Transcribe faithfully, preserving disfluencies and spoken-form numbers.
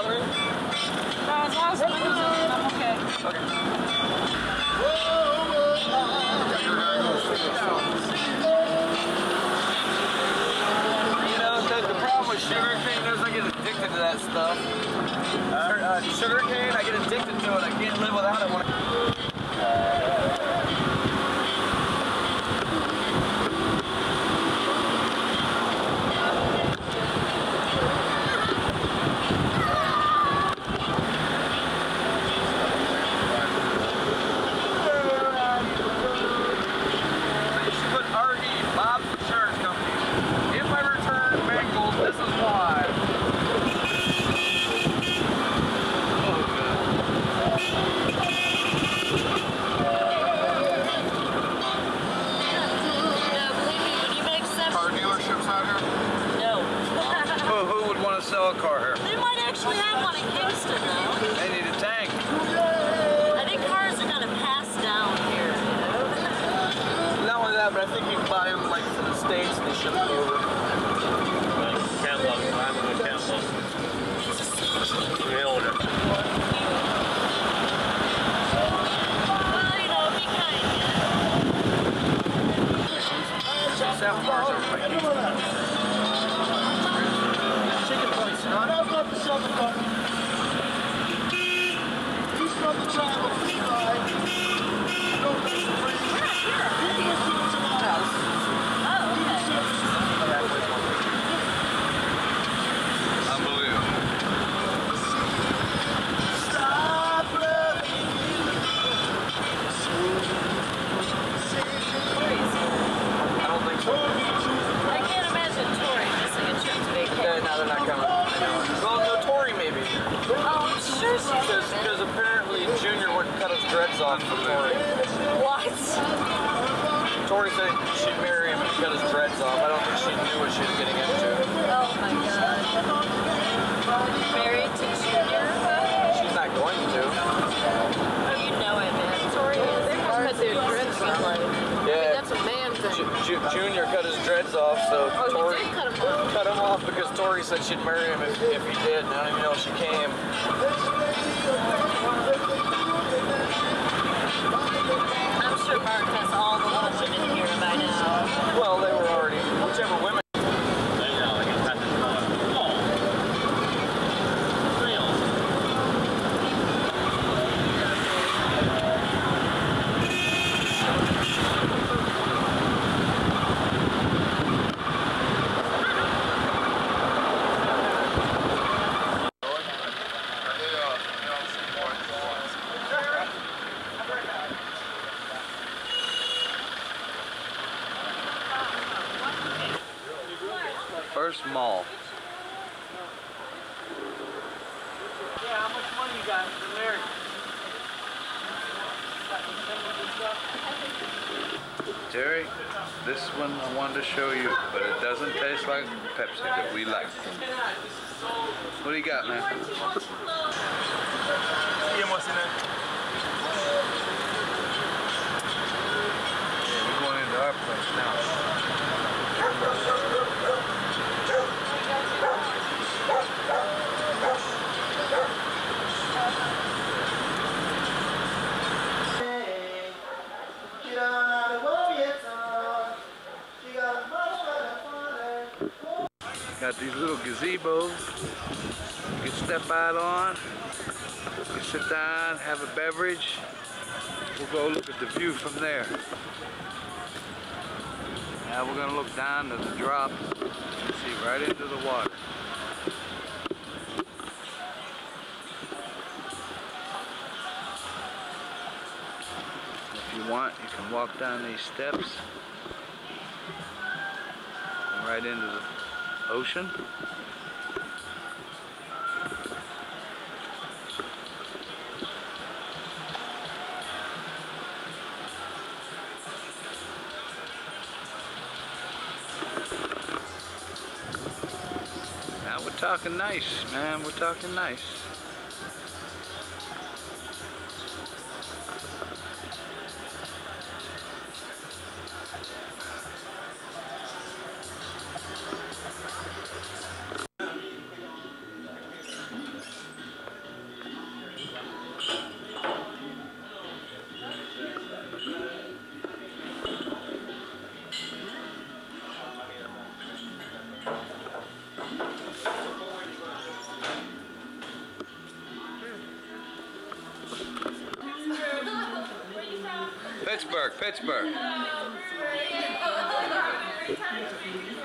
bothering you? No, as long as the windows open, I'm okay. Okay. You know, the, the problem with sugar cane is I get addicted to that stuff. Uh, uh, sugar cane, I get addicted to it. I can't live without it. When I sell a car here. They might actually have one in Kingston, though. They need a tank. I think cars are going to pass down here, you know? Not only that, but I think you can buy them like from the States and they ship them over. Like Cantaloupe. I'm in the Cantaloupe. We own it. Well, you know, be kind, yeah. Seven cars over by Kingston. Chicken place, huh? I've got the shovel button. He's from the travel fee line. No, that's the free. We're not here. He was doing some house. Oh, okay. Unbelievable. Stop loving I don't think so. I can't imagine Tori missing a trip to vacation. Yeah, no, they're not coming. Well, no, Tori maybe. Oh, I'm sure she Because, because apparently Junior wouldn't cut his dreads off for Tori. What? Tori said she'd marry him and cut his dreads off. I don't think she knew what she was getting into. Oh my god. Married to Junior? She's not going to. Oh, you know it, man. Tori is cut their dreads off. Yeah. That's a man thing. Ju Ju Junior cut his dreads off, so Oh, Tori you did cut him off? cut him off because Tori said she'd marry him if, if he did, and I don't even know if she came. I'm sure Mark has all the little women here by now. Well, they were already, whichever women. First mall. Yeah, how much money you got from there? Jerry, this one I wanted to show you, but it doesn't taste like Pepsi that we like. What do you got, man? Yeah, what's in it? Yeah, we're going into our place now. Got these little gazebos you can step out on. You can sit down, have a beverage. We'll go look at the view from there. Now we're gonna look down to the drop and see right into the water. If you want, you can walk down these steps and right into the ocean. Now we're talking nice, man. We're talking nice. Pittsburgh, Pittsburgh.